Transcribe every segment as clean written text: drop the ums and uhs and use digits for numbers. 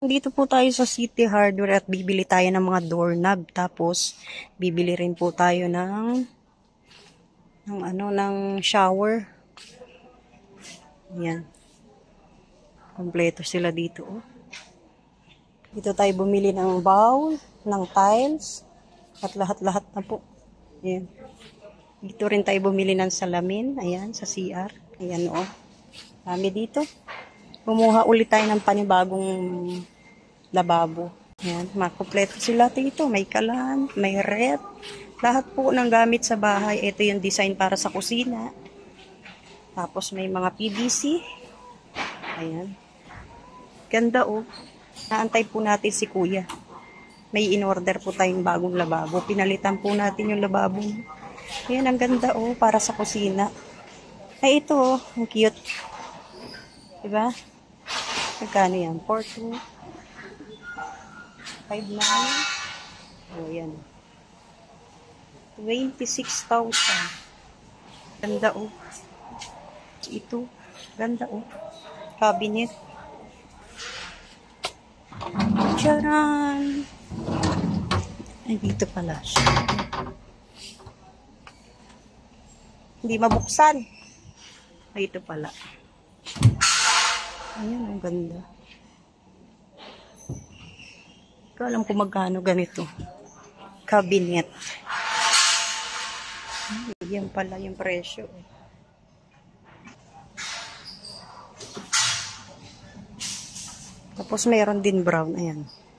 Dito po tayo sa City Hardware at bibili tayo ng mga doorknob. Tapos, bibili rin po tayo ng shower. Yan. Kompleto sila dito. Oh. Dito tayo bumili ng bowl, ng tiles, at lahat-lahat na po. Yan. Dito rin tayo bumili ng salamin. Ayan, sa CR. Ayan o. Dami dito. Bumuha ulit tayo ng panibagong lababo. Ayan, makompleto sila dito. May kalan, may ref. Lahat po ng gamit sa bahay. Ito yung design para sa kusina. Tapos may mga PVC. Ayan. Ganda oh. Naantay po natin si Kuya. May in-order po tayong bagong lababo. Pinalitan po natin yung lababo. Ayan, ang ganda oh. Para sa kusina. Ay, ito oh. Ang cute. Diba? Magkano yan? 4,2 5,9 oh, yan 26,000. Ganda oh. Ito, ganda oh. Cabinet. Charan! Ay, dito pala siya. Hindi mabuksan. Ay, ito pala. Ayan, ang ganda. Hindi ko alam kung magkano ganito. Cabinet. Yan pala yung presyo. Tapos mayroon din brown. Ayan.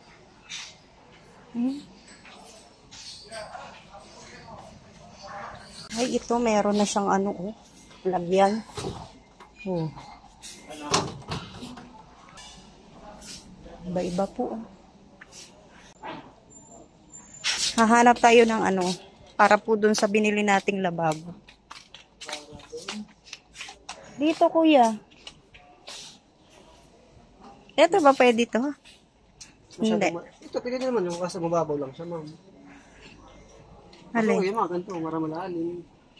Ay, ito meron na siyang ano, oh. Lagyan. Oh. Iba-iba po. Hahanap tayo ng ano, para po dun sa binili nating lababo. Dito, Kuya. Ito ba pwede ito? Hindi. Ito, pwede naman yung kasi mababaw lang siya, ma'am. Alin? Ito, yung mga ganito, maramalalim.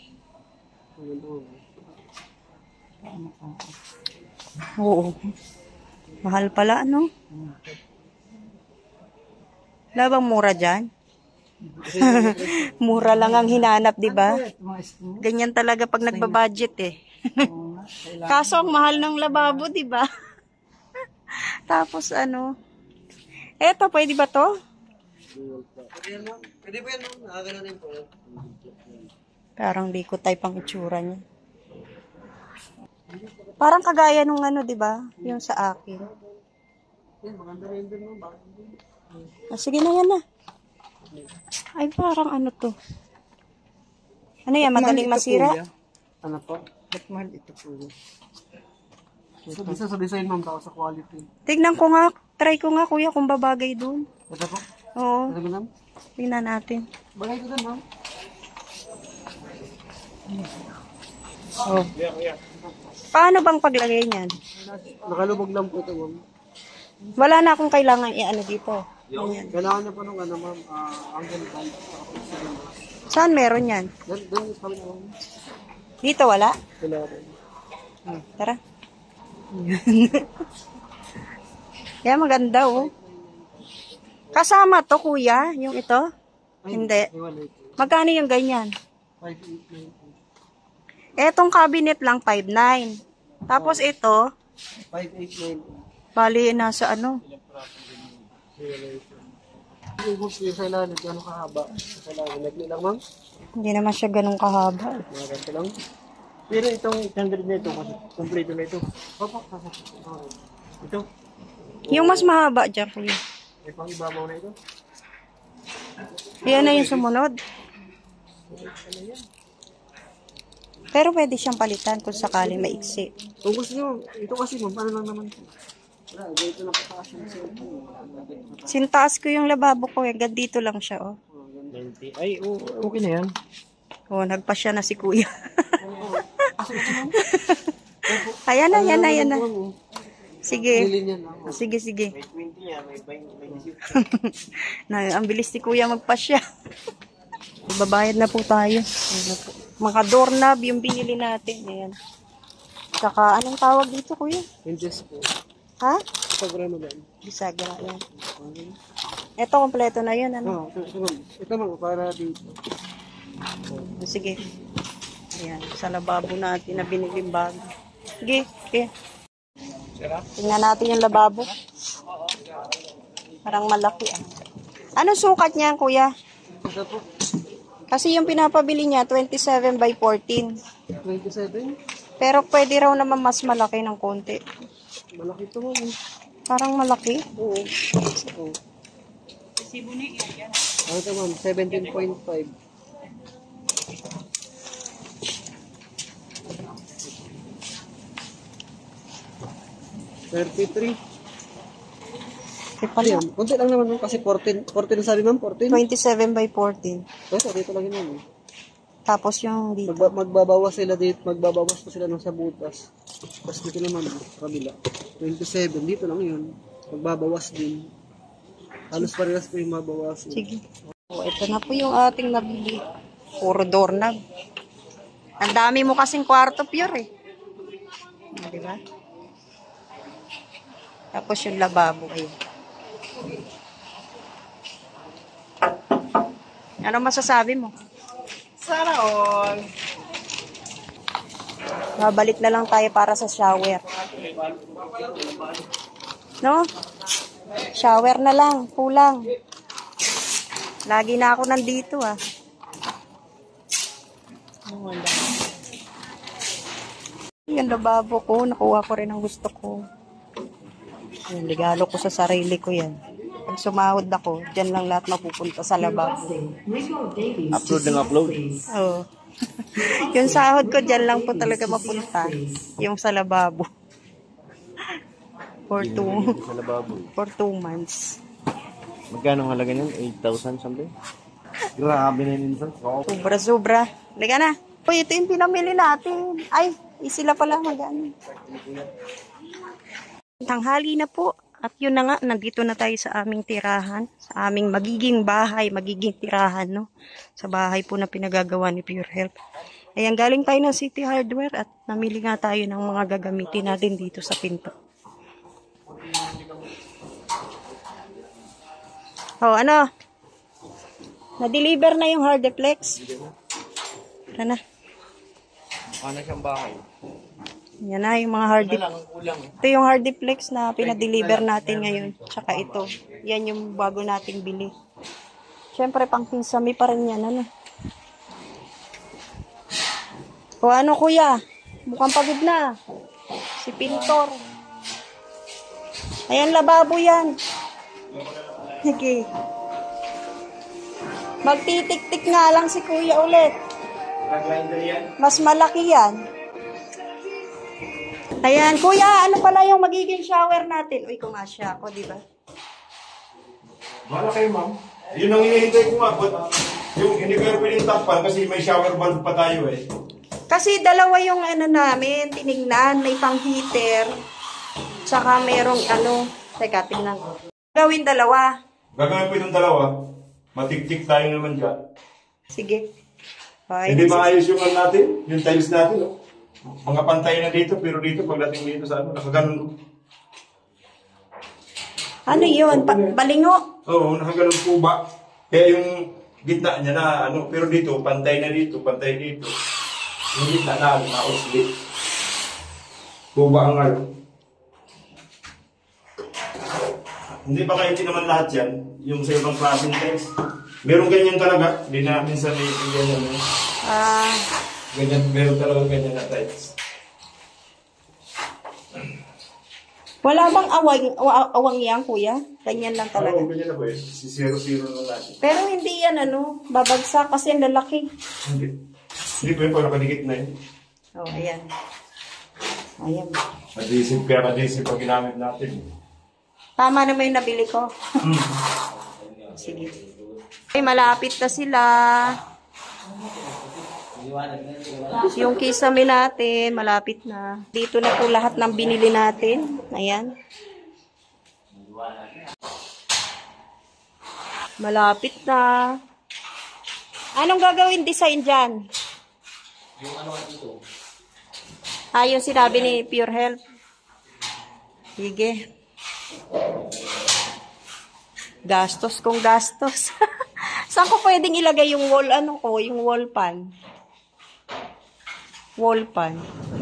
Oo. Mahal pala, ano? Wala bang mura dyan? Mura lang ang hinanap, di ba? Ganyan talaga pag nagbabudget eh. Kaso ang mahal ng lababo, di ba? Tapos ano? Eto, pwede ba to? Pwede ba yan, ma'am? Nakagana rin po. Parang di ko type ang itsura niya. Parang kagaya nung ano, di ba? Yung sa akin. Maganda rin din, ma'am. Sige na yan na. Ay, parang ano to. Ano yan? Magaling masira? Ano po? Ba't mahal ito po? So, bisa sa design, ma'am, tao sa quality. Tignan ko nga. Try ko nga, Kuya, kung babagay dun. Ito po? Oo. Ito po, ma'am? Tingnan natin. Bagay ko dun, ma'am. Oh. Paano bang paglagay niyan? Nakalubog lang po ito, ma'am. Wala na akong kailangan i-ano dito. Ayan. Kailangan niya po nung ano, ma'am, angle band. Saan meron yan? Doon is kami, ma'am. Dito wala? Kailangan. Tara. Yan, maganda oh. Kasama to, Kuya, yung ito? Hindi. Magkano yung ganyan? 5,890. Etong cabinet lang, 5,900. Tapos ito, 5,890. bali nasa ano? Yung hooks yung sa ilalim, gano'ng kahaba? Sa ilalim, nagli lang, ma'am? Hindi naman siya ganun kahaba. Mga ganito lang. Pero itong 800 na ito, kasi kompleto na ito. Opo, ito. Yung mas mahaba dyan, Kuya. May pang ibabaw na ito. Yan na yung sumunod. Pero pwede siyang palitan kung sakaling maiksi. Kung gusto nyo, ito kasi ma'am, paano lang naman ito? Dito na pataas yung Sintaas ko yung lababo ko, hanggang dito lang siya, oh. 90. Ay, okay na yan. Oh, nagpasya na si Kuya. Ayan na, yan na, yan na. Sige. Sige, sige. Ang bilis ni Kuya magpasya. Babayad na po tayo. Mga doorknob yung binili natin. Ayan. Saka, anong tawag dito, Kuya? Hinges po. Ha? Sagra mo dyan. Bisagra yan. Ito, kompleto na yun. Ano? Ito mga para dito. Sige. Ayan, sa lababo natin na biniling bago. Sige, sige. Tingnan natin yung lababo. Parang malaki ah. Ano sukat niya, kuya? Ito po. Kasi yung pinapabili niya, 27 by 14. 27? Pero pwede raw naman mas malaki ng konti. Malaki ito mo. Parang malaki. Oo. Oo. Ano ito ma'am? 17.5. Kasi pala, Ayan, konti lang naman kasi 14 na sabi ma'am, 14? 27 by 14. Ito, dito lang yun. Tapos yung dito. Magbabawas sila dito, magbabawas pa sila ng sa butas. Tapos dito naman, kabila. 27, dito lang yun. Magbabawas din. Halos parehas po yung mabawas. Sige. O, ito na po yung ating nabili. Puro doorknob. Ang dami mo kasing kwarto, Pure eh. Di ba? Tapos yung lababo. Ayun. Ano masasabi mo? Sana all! Babalik na lang tayo para sa shower. No? Shower na lang. Kulang. Lagi na ako nandito ah. Oh, wala. Yung lababo ko. Nakuha ko rin ang gusto ko. Yung regalo ko sa sarili ko yan. Pag sumahod ako, dyan lang lahat mapupunta sa lababo. Upload ng upload. Oo. Yung sahod ko, dyan lang po talaga mapunta. Yung sa lababo. For 2 months. Magkano ang halaga niyan? 8,000 something? Grabe na yun. Sobra-sobra. Liga na. Uy, ito yung pinamili natin. Ay, sila pala magano. Tanghali na po. At yun na nga, nandito na tayo sa aming tirahan. Sa aming magiging bahay, magiging tirahan, no? Sa bahay po na pinagagawa ni Pure Health. Ayan, galing tayo ng City Hardware at namili nga tayo ng mga gagamitin natin dito sa pinto. Oh, ano? Na-deliver na yung Hardiplex. Tara na. Ano siyang bahay? Yan na yung mga Ito yung Hardiplex na pinadeliver natin ngayon. Tsaka ito. Yan yung bago nating bili. Siyempre, pang kinsami pa rin yan. Ano? O ano kuya? Mukhang pagod na. Si Pintor. Ayan, lababo yan. Okay. Magtitik-tik nga lang si kuya ulit. Mas malaki yan. Ayan, kuya, ano pala yung magiging shower natin? Uy, kumasya ako, di ba? Malaki, ma'am. Yun ang hinihintay ko nga. Yung hindi ko yung takpan kasi may shower valve pa tayo eh. Kasi dalawa yung ano namin, tinignan, may pang heater. Tsaka merong ano, teka, tingnan ko. Gawin dalawa. Gagawin po itong dalawa. Matik-tik tayo naman dyan. Sige. Okay, Hindi maayos yung ano natin, yung tiles natin. No? Mga pantay na dito, pero dito, pagdating dito sa ano, nakaganon. Ano yun? Balingo? Oo, nakaganon po ba? Kaya yung gitna niya na ano, pero dito, pantay na dito, pantay dito. Yung gitna na, na-oslit. Kuba ang ano. Hindi ba kayo naman lahat yan? Yung sa ibang klaseng tiles. Meron ganyan talaga. Hindi na minsan may ganyan. Ganyan, meron talaga ganyan na tiles. Wala bang awang yan, kuya? Ganyan lang talaga. Oo, ganyan na po eh. Si 0-0 na natin. Pero hindi yan, ano, babagsak kasi ang lalaki. Hindi. Hindi po yun pag nakadikit na yun. Oh, ayan. Ayan. Madisip kaya madisip pag ginamit natin. Tama naman yung nabili ko. Sige. Ay, malapit na sila. Yung kisame natin, malapit na. Dito na po lahat ng binili natin. Ayan. Malapit na. Anong gagawin design dyan? Yung ano ito? Yung sinabi ni Pure Health. Sige. Gastos kung gastos. Saan ko pwedeng ilagay yung wall, yung wall pan? Wall pan.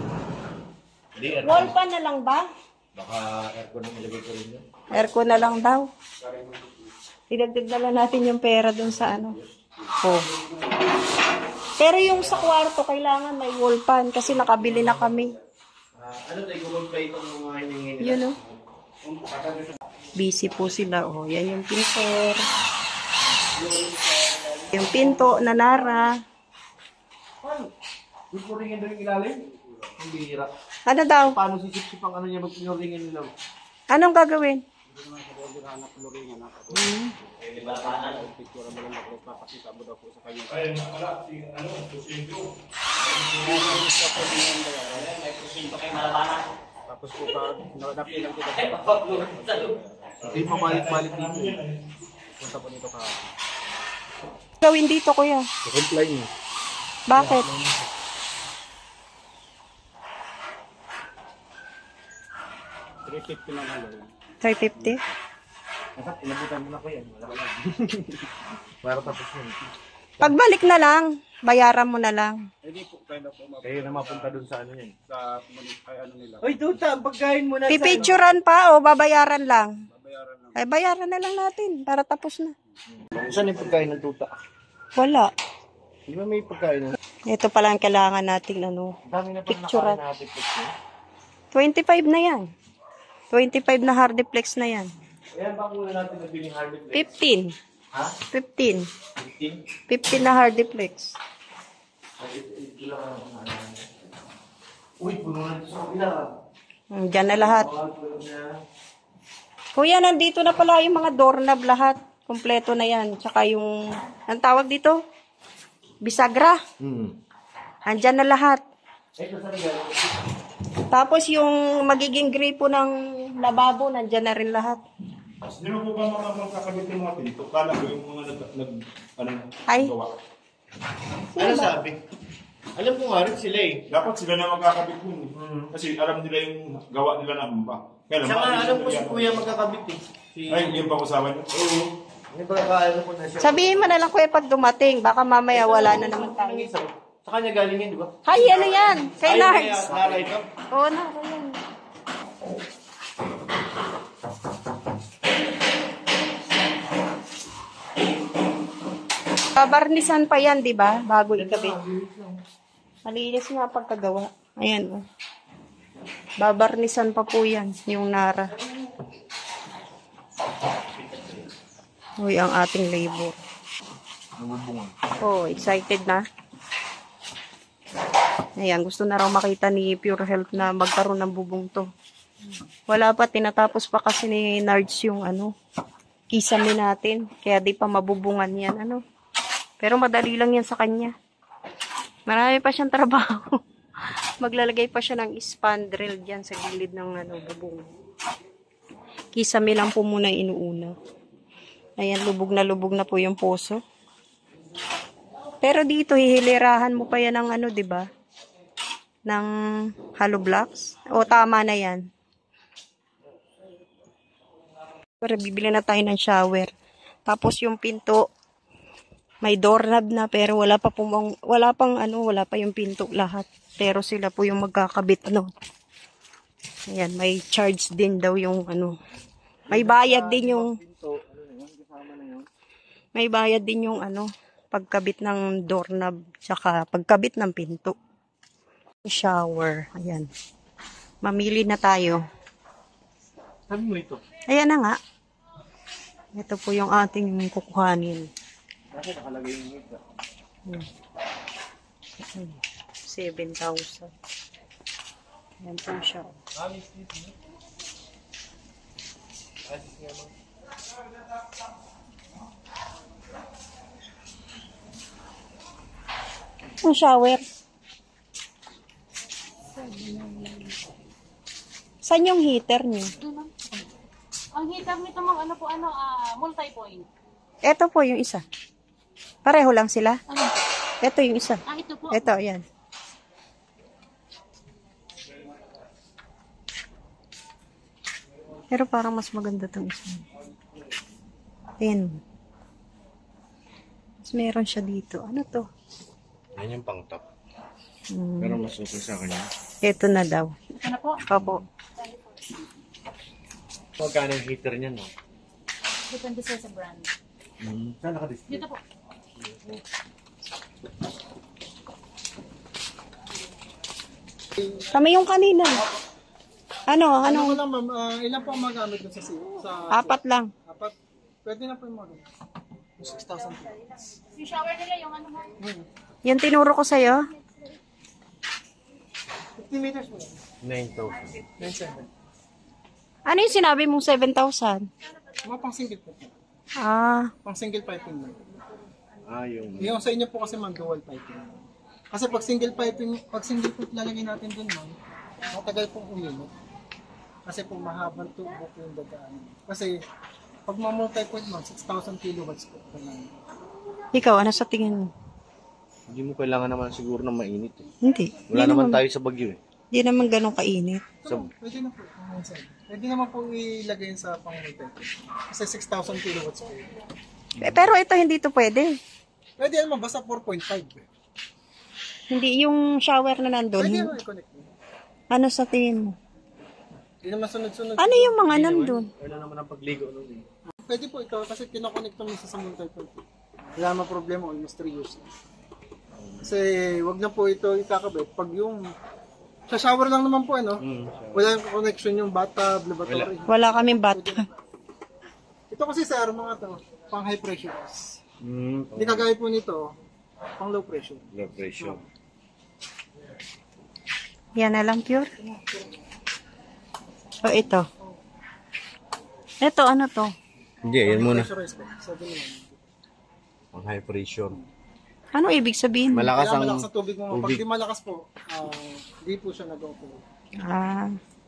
Wall pan na lang ba? Baka aircon ang ilagay ko rin yun. Aircon na lang daw. Idagdag na lang natin yung pera dun sa Oh. Pero yung sa kwarto, kailangan may wall pan kasi nakabili na kami. Ano tayo, Google Play itong mga hiningin nila? Yun o. Busy po sila. Oh, yan yung pintor. Yung pinto na nara. Yung puringin doon yung ilalim? Hindi hirap. Ano daw? Paano sisip-sip ang ano niya pag pinuringin nila? Anong gagawin? Ay, wala. Pusinto. Tapos po pag napilang kita. Hindi pa balik-balik dito. Punta po nito ka. Gawin dito, kuya. Comply niyo. Bakit? $350 lang ang gawin. 350? Inabutan mo na ko yan. Wala ka lang. Para tapos yun. Pagbalik na lang, bayaran mo na lang. Hindi po, kayo na mapunta dun sa ano yan. Sa ano nila. Uy, tuta, pagkain mo na Pipicturan pa o babayaran lang? Ay, bayaran na lang natin para tapos na. Saan yung pagkain ng tuta? Wala. Di ba may pagkain ng... Ito pala ang kailangan nating Dami na pang picturean. nakain natin. 25 na yan. 25 na hardiplex na yan. Ayan ba kung natin nabiling hardiplex? 15. Ha? 15. 15? 15 na hardiplex. Uy, puno na ito sa kapila. Diyan na lahat. Kuya, nandito na pala yung mga doorknob lahat. Kompleto na yan. Tsaka yung, ang tawag dito? Bisagra. Andyan na lahat. Tapos yung magiging gripo ng lababo, nandyan na rin lahat. Di mo po ba mga magkakabit yung mga pinto? Kala ko yung mga Ay. gawa. Ano sabi? Alam ko nga rin sila eh. Dapat sila na magkakabit yun. Kasi alam nila yung gawa nila na ba. Kaya Saka alam ko si kuya magkakabit eh. Ay, yung pag-usapan nyo? Oo. Yung pagkakaano ko na siya. Sabihin mo na lang kuya pag dumating. Baka mamaya wala na naman tayo. Sa kanya galing yun, di ba? Hay, ano yan? Kay Nards. Nara ito? Oo, Nara yan. Babarnisan pa yan, di ba? Bago ikabit. Malinis nga pagkagawa. Ayan, oh. Babarnisan pa po yan, yung Nara. Uy, ang ating labor. Oh, excited na. Ayan, gusto na raw makita ni Pure Health na magkaroon ng bubong to. Wala pa, tinatapos pa kasi ni Nards yung kisame natin. Kaya di pa mabubungan yan, Pero madali lang yan sa kanya. Marami pa siyang trabaho. Maglalagay pa siya ng spandrel dyan sa gilid ng bubong. Kisame lang po muna inuuna. Ayan, lubog na po yung poso. Pero dito, hihilirahan mo pa yan ng diba? Ng hollow blocks. O, tama na yan. Pero bibili na tayo ng shower. Tapos yung pinto, may doorknob na, pero wala pa yung pinto lahat. Pero sila po yung magkakabit, Ayan, may charge din daw yung, May bayad din yung, pagkabit ng doorknob, tsaka pagkabit ng pinto. Shower, ayan. Mamili na tayo. Sabi mo ito? Ayan na nga. Ito po yung ating kukuhanin. Bakit nakalagay yung ito? 7,000. Ayan po siya. Ang shower. Saan yung heater niyo? Ang heater nito multi-point. Ito po yung isa. Pareho lang sila. Ano? Ito yung isa. Ito po. Ito, yan. Pero parang mas maganda tong isa. Ayan. Mas meron siya dito. Ano to? Yan yung pang top. Hmm. Pero mas okay sa akin yan. Ito na daw. Ano po? Opo. Magkano yung heater niya, no? Depende sa brand. Saan naka-display? Dito po. Kami yung kanina. Ano? Ano Ano? lang ma'am, ilan po ang magamit doon sa Apat lang. apat? Pwede na po yung mga 6,000 po. Yung shower nila, yung ano mo. Yung tinuro ko sa'yo. 50 meters po. 9,000. 9,700. Ano yung sinabi mong 7,000? Mga pang single po. Ah, Pang single piping lang. Yung... Yung sa inyo po kasi ma'am, dual piping. Kasi pag single piping, pag single po lalagay natin dun ma'am, matagal pong uminit. Kasi po mahabang tubo po yung dadaan. Kasi pag ma-multi-point ma'am, 6,000 kilowatts po. ikaw, ano sa tingin mo? Hindi mo kailangan naman siguro na mainit. Eh. Hindi. Wala naman tayo sa Bagyo eh. Hindi naman ganun kainit. So, pwede na po. Pwede naman po ilagay yun sa pang-multi-point. Kasi 6,000 kilowatts po. Pero ito hindi to pwede. Pwede naman, basta 4.5. Hindi yung shower na Pwede nandun. naman i-connect mo. Ano sa tingin mo? Hindi naman sunod-sunod. Ano yung mga nandun? Wala naman ang pagligo nun eh. Pwede po ito kasi kinoconnect mo sa multi-point. Wala naman problema, almost 3 years na. Kasi wag na po ito ikakabit. Pag yung sa shower lang naman po ano, wala yung connection yung bathtub, lavatory. Wala kaming bata. Ito kasi sir, mga to, pang high pressure. Hindi kagaya po nito, pang low pressure. Low pressure. Yan na lang pure. O ito. Ito, ano to? Hindi, yan muna. Pressurized po. Sabi naman. Ang high pressure. Ano ibig sabihin? Malakas Kaya ang malakas ang tubig mo. Pag tubig. di malakas po, di po siya nag-operate. Ah.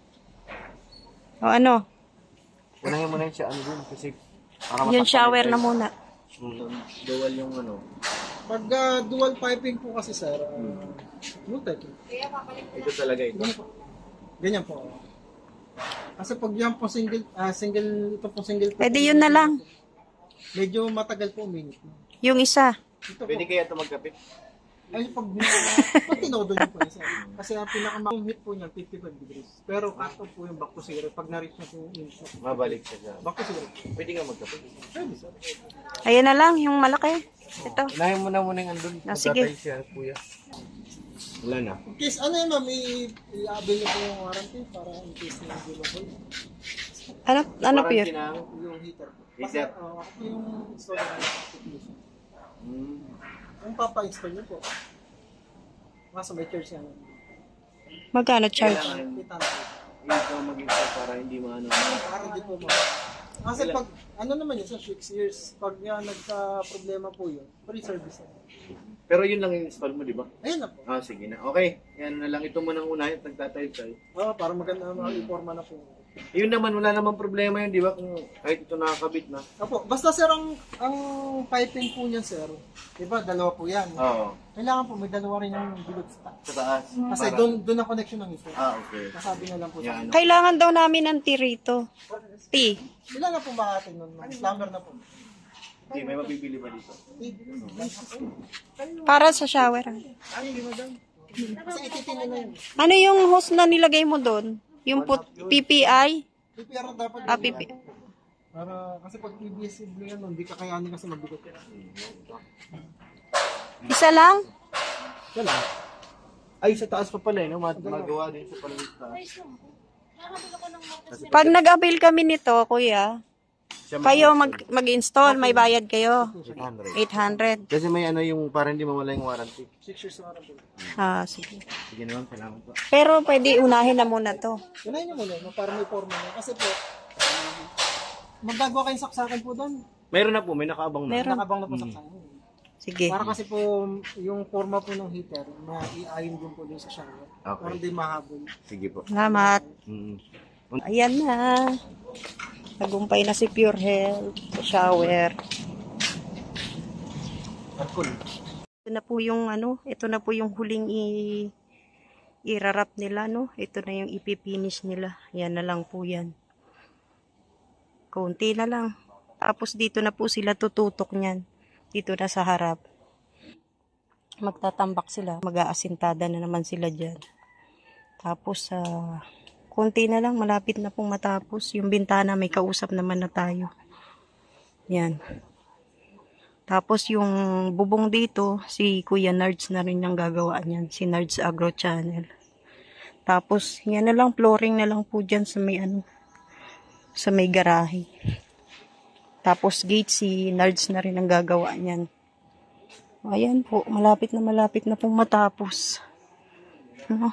O ano? Unahin mo na yun siya ano dun kasi para Yung matakpan shower ito. na muna. Dual yung ano. Pag dual piping po kasi sir, multi. Ito talaga ito. Ganyan po. Kasi pag yan po single, ito po single po. Pwede yun na lang. Medyo matagal po minute. Yung isa. Ito po. Pwede kaya ito magkapit? Ay, pag tinodo nyo po yun, sir. Kasi ang pinaka-maximum heat po niya, 55 degrees. Pero cut off po yung back to zero. Pag na-reach na po yung inch na po. Mabalik siya sa... Back to zero. Pwede nga magkapit. Pwede, sir. Ayan na lang, yung malaki. Ito. Unahin mo na muna yung andun. Ah, sige. Magkatay siya, kuya. Wala na. In case, ano yun ma'am, i-avail nyo po yung warranty para in case na hindi mabay. Ano pure? Warranty ng... Yung heater po. Kasi, Heater. ako po yung installer ng technician. Kung papa-install nyo po, nasa may church yan. Magkano charge? Kita na po. Hindi ka mag-install para hindi maano. Para hindi po kasi pag, ano naman yun, sa 6 years, pag nagka-problema po yun, free service na. Pero yun lang yung install mo, di ba? Ayun na po. Ah, sige na. Okay. Yan na lang. Ito mo nang unahin at nagtatayog tayo. Para maganda ma-informa na po. Yun naman, wala namang problema yun, di ba? Kung kahit ito nakakabit na. Opo, basta sir, ang piping po niyan sir, di ba, dalawa po yan. Oo. Kailangan po, may dalawa rin yung bilog sa taas. Sa taas. Kasi Para- doon ang connection ng ito. Ah, okay. Kasabi na lang po sa Yan. Kailangan daw namin ng tea rito. Tea. Ilan na po makatid nun? Plumber na po. Hindi, may mabibili ba dito? Para sa shower. Kasi ititingnan na yun. Ano yung hose na nilagay mo doon? Yung PPI? PPR dapat Ah, yun. PP. Para, kasi pag PBS yan, hindi kakayanin kasi mabigot. Isa lang? Wala. Ay, sa taas pa pala, no? Magawa din sa paligid taas. Nakakabila ko ng matras. Pag nag-avail kami nito, kuya, Siya kayo mag-install, may bayad kayo. 800. 800. Kasi may ano yung para hindi mawala yung warranty. 6 years na rin po. Ah, sige. Sige naman, salamat po. Pero pwede unahin na muna to. Unahin nyo muna, para may forma nyo. Kasi po, magagawa kayong saksakan po doon. Mayroon na po, may nakaabang na. Meron. Nakabang na po saksakan. Sige. Para kasi po, yung forma po ng heater, i-ayon din po din sa shower. Okay. Para hindi mahabol. Sige po. Salamat. Mm. Ayan na. Nagumpay na si Pure Health sa shower. Ito na po yung ito na po yung huling irarap nila, no? Ito na yung ipipinish nila. Yan na lang po yan. Kunti na lang. Tapos dito na po sila tututok niyan. Dito na sa harap. Magtatambak sila. Mag-aasintada na naman sila dyan. Tapos kunti na lang. Malapit na pong matapos. Yung bintana may kausap naman na tayo. Yan. Tapos yung bubong dito, si Kuya Nards na rin yung gagawa niyan. Si Nards Agro Channel. Tapos, yan na lang, flooring na lang po dyan sa may sa may garahe. Tapos gate, si Nards na rin ang gagawa niyan. Ayan po, malapit na pong matapos. No?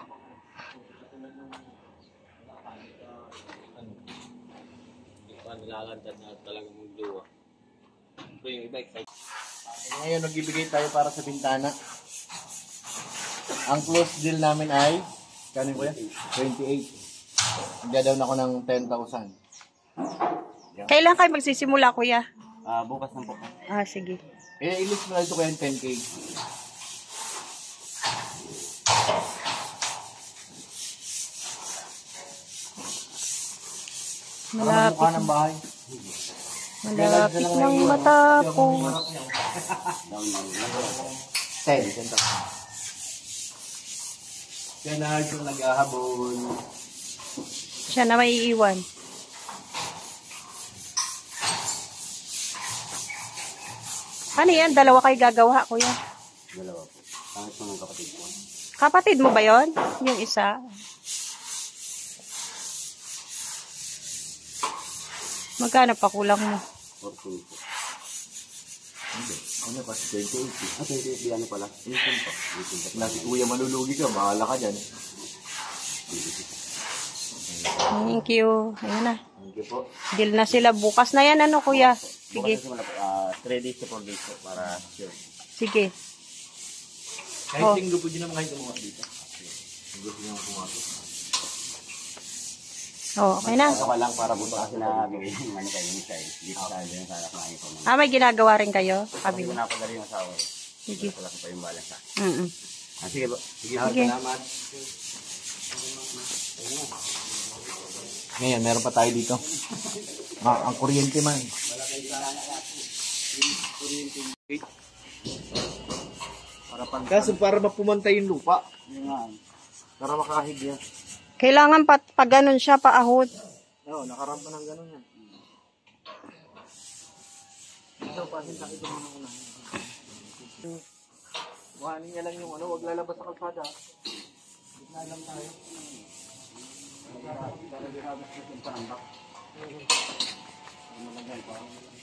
Ngayon, nagbibigay tayo para sa bintana. Ang close deal namin ay, kanin ko yan? 28. Magdadaw na ako ng 10,000. Kailan kayo magsisimula, Kuya? Bukas na po. Sige. I-list mo na ito ko yan 10K. Malapit, Mukha ng bahay. malapit nang matapos. 10,000. Yan na yung nag-ahabol. Siya na may iiwan. Ano yan? Dalawa kayo gagawa, Kuya? Dalawa po. Pangit mo ng kapatid ko. Kapatid mo ba yon? Yung isa? Magkano pa kulang mo? 14 po. Hindi. Ano pa? 28. 28 ano pala? 18 pa. 18 pa. Nasi kuya malulugi ka. Bahala ka dyan. Thank you. Ayan na. Thank you po. Deal na sila. Bukas na yan, ano, Kuya? Sige. Bukas na po. 3 days to 4 days po para sure. Sige. Kahit Oh. linggo po din naman kayo tumuha dito. Linggo po naman tumuha dito. Okay na. Ito ka lang para bukas na bigay yung ano kayo ni Shai. Dito tayo din sa kumain ko. May ginagawa rin kayo? Hindi ko Kabila. napadali yung asawa. Sige. Wala ko pa yung balas ha. Sige po. Sige. Sige. Salamat. Ngayon, meron pa tayo dito. Ang kuryente man. Kaso para mapumantay yung lupa. Para makahig yan. Kailangan pa ganun siya, paahot. Oo, nakarampa ng gano'n yan. Ito, pasinta ito muna una. Buhanin niya lang yung wag lalabas sa kalsada. Gitna lang tayo. Para lalabas na yung panambak. Malagay pa.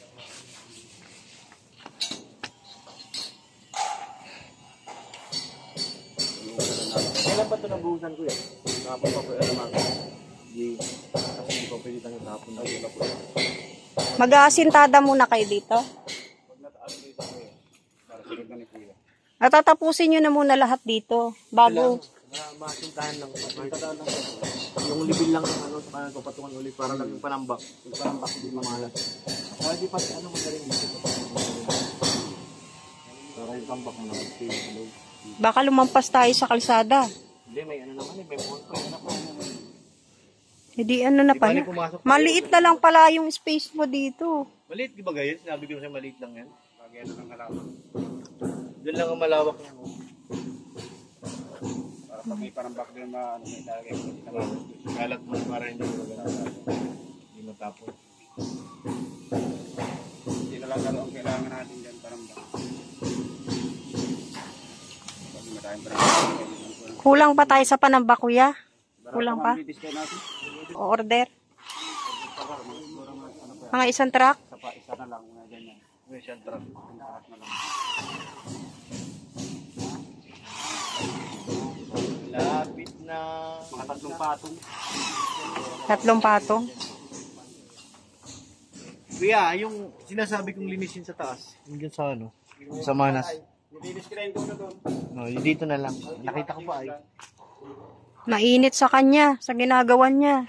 Kailan ba ito nabuhusan ko yan? Nakapag pa po yung alamang. Hindi. Kasi hindi pa pwede tayo tapon na wala po. Mag-aasintada muna kayo dito. Pag nataas dito ko yan. Para sunod na ni Kuya. Natatapusin nyo na muna lahat dito. Bago. Masintahan lang. Masintahan lang. Yung libil lang ano, sa kanan ko patungan ulit para lang yung panambak. Yung panambak hindi mamalas. Kaya di pa ano magaling dito. Para yung tambak mo lang. Baka lumampas tayo sa kalsada. Hindi, may ano naman eh. May monto. Ano po. Hindi ano na pa. Di ba, pumasok Maliit na lang pala yung space mo dito. Maliit, di ba guys? Sinabi ko siya maliit lang yan. Bagay ano lang malawak. Doon lang ang malawak niya. Para pag may parang back doon ano, may talagay ko. Kalat mo para hindi mo gano'n. Hindi matapos. Hindi na lang ang kailangan natin dyan parang back. Pag matayang parang Kulang pa tayo sa panamba, Kuya. Kulang pa. Order. Mga isang truck. isa na lang na ganyan. May isang truck. Lahat na lang. Lapit na. Mga 3 patong. 3 patong. Kuya, yung sinasabi kong linisin sa taas, yung dyan sa ano, sa Manas. Nilinis ko na doon. No, dito na lang. Nakita ko pa ay. Mainit sa kanya, sa ginagawa niya.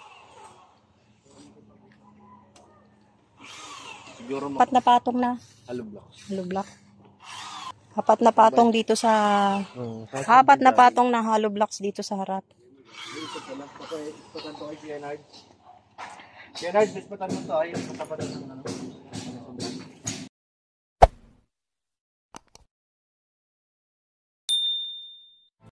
Siguro 4 na patong na. hollow blocks. Hollow block. 4 na patong dito sa... 4 na patong na hollow blocks dito sa harap. Dito pala. Pakanto kay Kuya Nard. Kaya Nard, bispatan mo to ay yung katapadan ng ano.